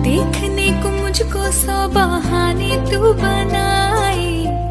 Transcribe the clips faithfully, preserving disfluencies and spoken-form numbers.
देखने को मुझको सौ बहाने तू बनाए,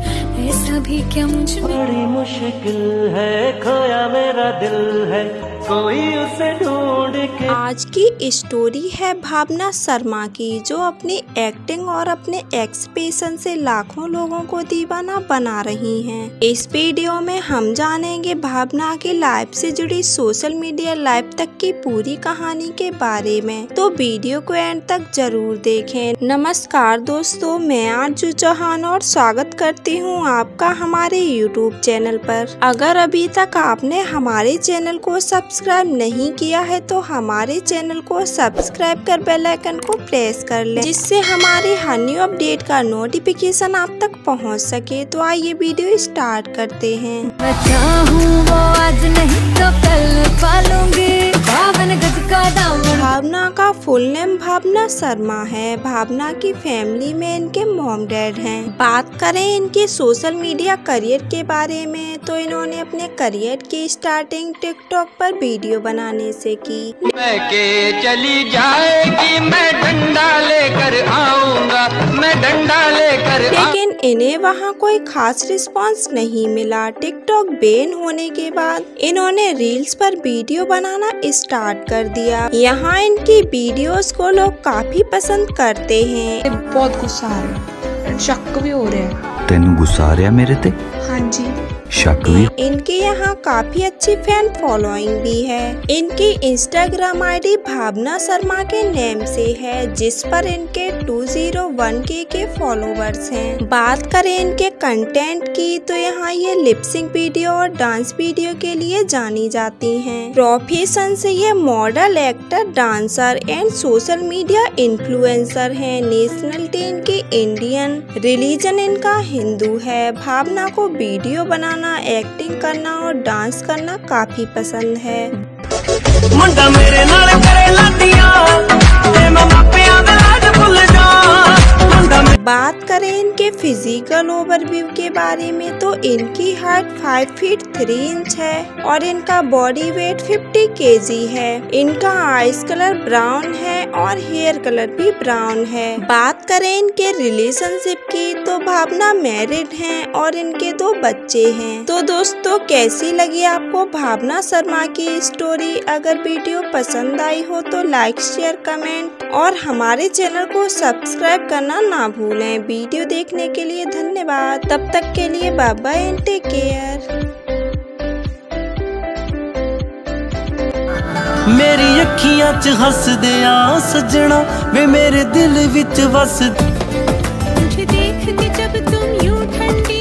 ऐसा भी क्या मुझ में। बड़ी मुश्किल है, खोया मेरा दिल है, कोई उसे ढूंढ के। आज की स्टोरी है भावना शर्मा की, जो अपनी एक्टिंग और अपने एक्सप्रेशन से लाखों लोगों को दीवाना बना रही हैं। इस वीडियो में हम जानेंगे भावना की लाइफ से जुड़ी सोशल मीडिया लाइफ तक की पूरी कहानी के बारे में, तो वीडियो को एंड तक जरूर देखें। नमस्कार दोस्तों, मैं आरजू चौहान और स्वागत करती हूँ आपका हमारे यूट्यूब चैनल पर। अगर अभी तक आपने हमारे चैनल को सब्सक्राइब नहीं किया है तो हमारे चैनल को सब्सक्राइब कर बेल आइकन को प्रेस कर लें, जिससे हमारी हर न्यू अपडेट का नोटिफिकेशन आप तक पहुंच सके। तो आइए वीडियो स्टार्ट करते हैं। मैं चाहूँ वो आज नहीं तो कल पालूंगी, बावन गज का दामन। भावना का फुल नेम भावना शर्मा है। भावना की फैमिली में इनके मॉम डैड हैं। बात करें इनके सोशल मीडिया करियर के बारे में तो इन्होंने अपने करियर की स्टार्टिंग टिकटॉक पर वीडियो बनाने से की। मैं के चली जाएगी, मैं डंडा लेकर आऊंगा, मैं डंडा लेकर। लेकिन इन्हें वहां कोई खास रिस्पांस नहीं मिला। टिकटॉक बैन होने के बाद इन्होंने रील्स पर वीडियो बनाना स्टार्ट कर दिया। यहाँ इनकी वीडियोस को लोग काफी पसंद करते हैं। बहुत गुस्सा आ रहा है, शक भी हो रहा है। तेनू गुस्सा आ रहा मेरे ते? हाँ जी। शक भी। इनके यहाँ काफी अच्छी फैन फॉलोइंग भी है। इनकी इंस्टाग्राम आईडी भावना शर्मा के नेम से है, जिस पर इनके दो सौ एक के के फॉलोवर्स हैं। बात करें इनके कंटेंट की तो यहाँ ये लिपसिंग वीडियो और डांस वीडियो के लिए जानी जाती हैं। प्रोफेशन से ये model, actor, dancer and social media influencer हैं। नेशनलिटी इनकी इंडियन, रिलीजन इनका हिंदू है। भावना को वीडियो बनाना, एक्टिंग करना और डांस करना काफी पसंद है। मुंडा मेरे नाल करे लादियां, ते मैं मापियां दे लाड भुल जा। बात करें इनके फिजिकल ओवरव्यू के बारे में तो इनकी हाइट पाँच फीट थ्री इंच है और इनका बॉडी वेट पचास केजी है। इनका आइस कलर ब्राउन है और हेयर कलर भी ब्राउन है। बात करें इनके रिलेशनशिप की तो भावना मैरिड हैं और इनके दो बच्चे हैं। तो दोस्तों, कैसी लगी आपको भावना शर्मा की स्टोरी? अगर वीडियो पसंद आई हो तो लाइक, शेयर, कमेंट और हमारे चैनल को सब्सक्राइब करना ना भूलें। वीडियो देखने के लिए धन्यवाद। तब तक के लिए bye bye and take care. मेरी अखियां च हसदे आ सजना, वे मेरे दिल विच वस। मुझे देख के जब तुम यूं ठंडे